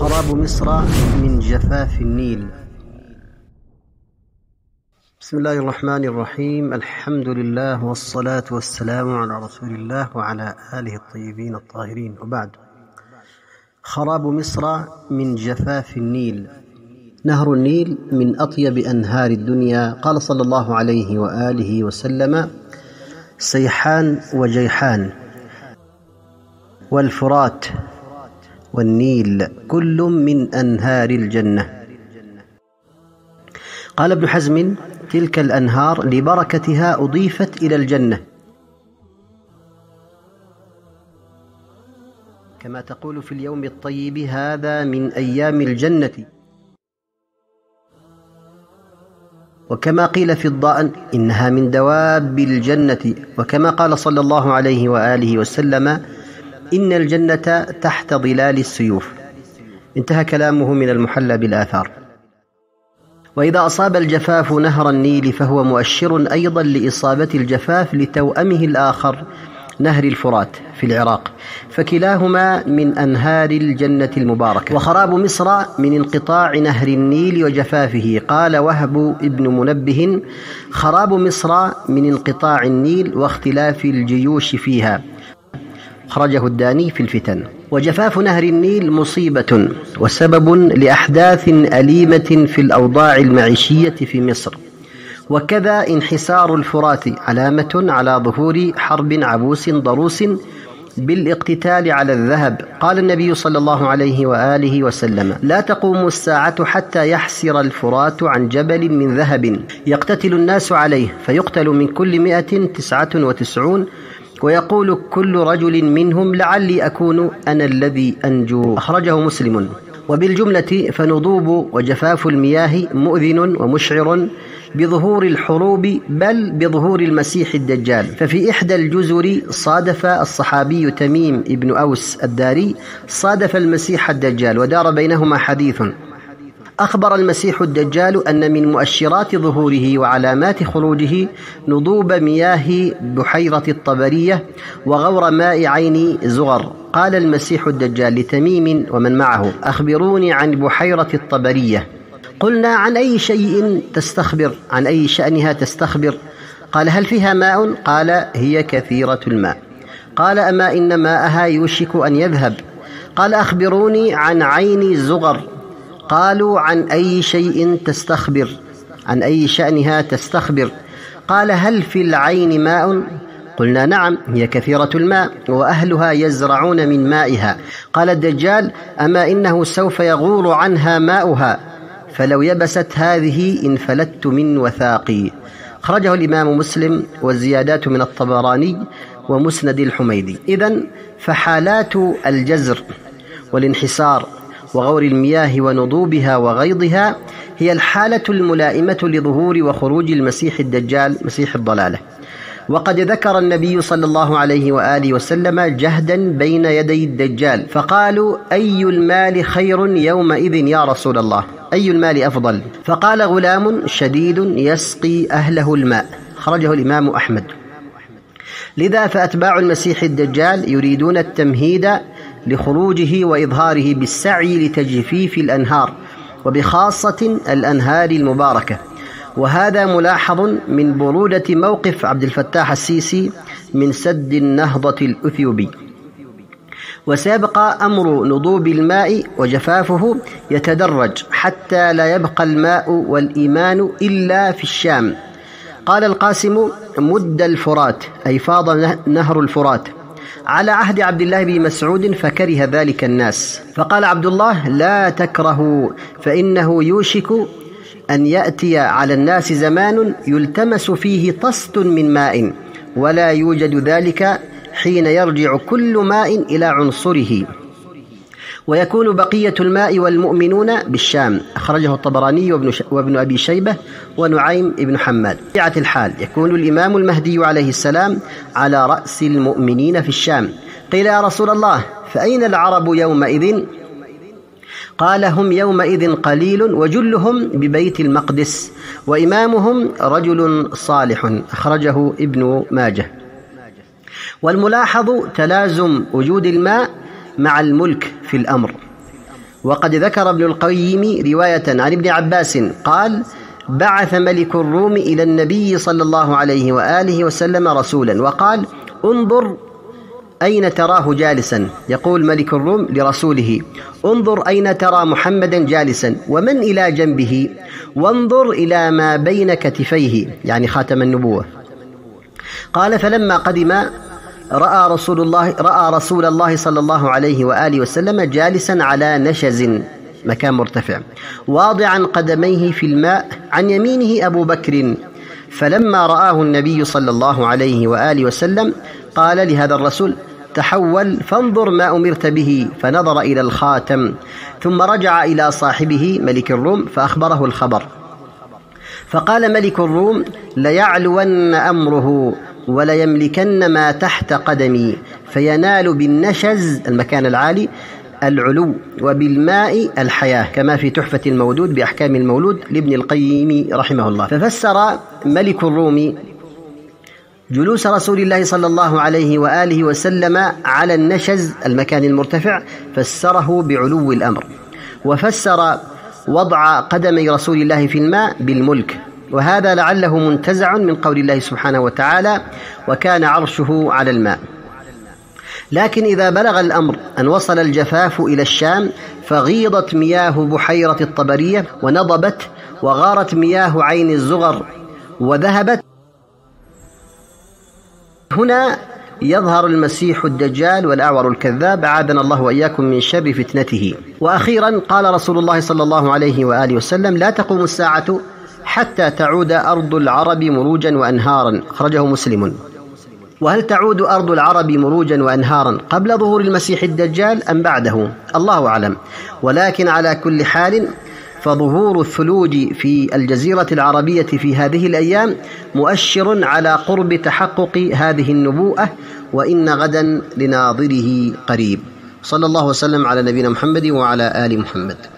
خراب مصر من جفاف النيل. بسم الله الرحمن الرحيم. الحمد لله والصلاة والسلام على رسول الله وعلى آله الطيبين الطاهرين، وبعد. خراب مصر من جفاف النيل. نهر النيل من أطيب أنهار الدنيا. قال صلى الله عليه وآله وسلم: سيحان وجيحان والفرات والنيل كل من أنهار الجنة. قال ابن حزم: تلك الأنهار لبركتها أضيفت إلى الجنة، كما تقول في اليوم الطيب: هذا من أيام الجنة. وكما قيل في الضأن: إنها من دواب الجنة. وكما قال صلى الله عليه وآله وسلم: إن الجنة تحت ظلال السيوف. انتهى كلامه من المحلى بالآثار. وإذا أصاب الجفاف نهر النيل فهو مؤشر أيضا لإصابة الجفاف لتوأمه الآخر نهر الفرات في العراق، فكلاهما من أنهار الجنة المباركة. وخراب مصر من انقطاع نهر النيل وجفافه. قال وهب ابن منبه: خراب مصر من انقطاع النيل واختلاف الجيوش فيها. خرجه الداني في الفتن. وجفاف نهر النيل مصيبة وسبب لأحداث أليمة في الأوضاع المعيشية في مصر. وكذا انحسار الفرات علامة على ظهور حرب عبوس ضروس بالاقتتال على الذهب. قال النبي صلى الله عليه وآله وسلم: لا تقوم الساعة حتى يحسر الفرات عن جبل من ذهب يقتتل الناس عليه، فيقتل من كل 199 ويقول كل رجل منهم: لعلي أكون أنا الذي أنجو. أخرجه مسلم. وبالجملة فنضوب وجفاف المياه مؤذن ومشعر بظهور الحروب، بل بظهور المسيح الدجال. ففي إحدى الجزر صادف الصحابي تميم ابن أوس الداري صادف المسيح الدجال، ودار بينهما حديث. أخبر المسيح الدجال أن من مؤشرات ظهوره وعلامات خروجه نضوب مياه بحيرة الطبرية وغور ماء عين زغر. قال المسيح الدجال لتميم ومن معه: أخبروني عن بحيرة الطبرية. قلنا: عن أي شيء تستخبر؟ عن أي شأنها تستخبر؟ قال: هل فيها ماء؟ قال: هي كثيرة الماء. قال: أما إن ماءها يوشك أن يذهب. قال: أخبروني عن عين زغر. قالوا: عن أي شيء تستخبر؟ عن أي شأنها تستخبر؟ قال: هل في العين ماء؟ قلنا: نعم، هي كثيرة الماء وأهلها يزرعون من مائها. قال الدجال: أما إنه سوف يغور عنها ماؤها، فلو يبست هذه انفلت من وثاقي. خرجه الإمام مسلم، والزيادات من الطبراني ومسند الحميدي. إذن فحالات الجزر والانحسار وغور المياه ونضوبها وغيضها هي الحالة الملائمة لظهور وخروج المسيح الدجال، مسيح الضلالة. وقد ذكر النبي صلى الله عليه وآله وسلم جهدا بين يدي الدجال، فقالوا: أي المال خير يومئذ يا رسول الله؟ أي المال أفضل؟ فقال: غلام شديد يسقي أهله الماء. خرجه الإمام أحمد. لذا فأتباع المسيح الدجال يريدون التمهيد لخروجه وإظهاره بالسعي لتجفيف الأنهار، وبخاصة الأنهار المباركة. وهذا ملاحظ من برودة موقف عبد الفتاح السيسي من سد النهضة الأثيوبي. وسيبقى أمر نضوب الماء وجفافه يتدرج حتى لا يبقى الماء والإيمان إلا في الشام. قال القاسم: مد الفرات، أي فاض نهر الفرات على عهد عبد الله بن مسعود، فكره ذلك الناس. فقال عبد الله: لا تكرهوا، فإنه يوشك أن يأتي على الناس زمان يلتمس فيه طست من ماء، ولا يوجد ذلك حين يرجع كل ماء إلى عنصره، ويكون بقية الماء والمؤمنون بالشام. أخرجه الطبراني وابن أبي شيبة ونعيم بن حماد. بطبيعة الحال يكون الإمام المهدي عليه السلام على رأس المؤمنين في الشام. قيل: يا رسول الله، فأين العرب يومئذ؟ قال: هم يومئذ قليل، وجلهم ببيت المقدس، وإمامهم رجل صالح. أخرجه ابن ماجه. والملاحظ تلازم وجود الماء مع الملك في الأمر، وقد ذكر ابن القيم رواية عن ابن عباس قال: بعث ملك الروم إلى النبي صلى الله عليه وآله وسلم رسولا وقال: انظر أين تراه جالسا. يقول ملك الروم لرسوله: انظر أين ترى محمدا جالسا ومن إلى جنبه، وانظر إلى ما بين كتفيه، يعني خاتم النبوة. قال: فلما قدم رأى رسول الله صلى الله عليه وآله وسلم جالسا على نشز، مكان مرتفع، واضعا قدميه في الماء، عن يمينه أبو بكر. فلما رآه النبي صلى الله عليه وآله وسلم قال لهذا الرسول: تحول فانظر ما أمرت به. فنظر إلى الخاتم ثم رجع إلى صاحبه ملك الروم فأخبره الخبر. فقال ملك الروم: ليعلون أمره وليملكن ما تحت قدمي، فينال بالنشز المكان العالي العلو، وبالماء الحياة، كما في تحفة المولود بأحكام المولود لابن القيم رحمه الله. ففسر ملك الروم جلوس رسول الله صلى الله عليه وآله وسلم على النشز المكان المرتفع، فسره بعلو الأمر، وفسر وضع قدمي رسول الله في الماء بالملك، وهذا لعله منتزع من قول الله سبحانه وتعالى: وكان عرشه على الماء. لكن إذا بلغ الأمر أن وصل الجفاف إلى الشام فغيضت مياه بحيرة الطبرية ونضبت، وغارت مياه عين الزغر وذهبت، هنا يظهر المسيح الدجال والأعور الكذاب، أعاذنا الله وإياكم من شر فتنته. وأخيرا قال رسول الله صلى الله عليه وآله وسلم: لا تقوم الساعة حتى تعود أرض العرب مروجا وأنهارا، أخرجه مسلم. وهل تعود أرض العرب مروجا وأنهارا قبل ظهور المسيح الدجال أم بعده؟ الله أعلم. ولكن على كل حال فظهور الثلوج في الجزيرة العربية في هذه الأيام مؤشر على قرب تحقق هذه النبوءة، وإن غدا لناظره قريب. صلى الله وسلم على نبينا محمد وعلى آل محمد.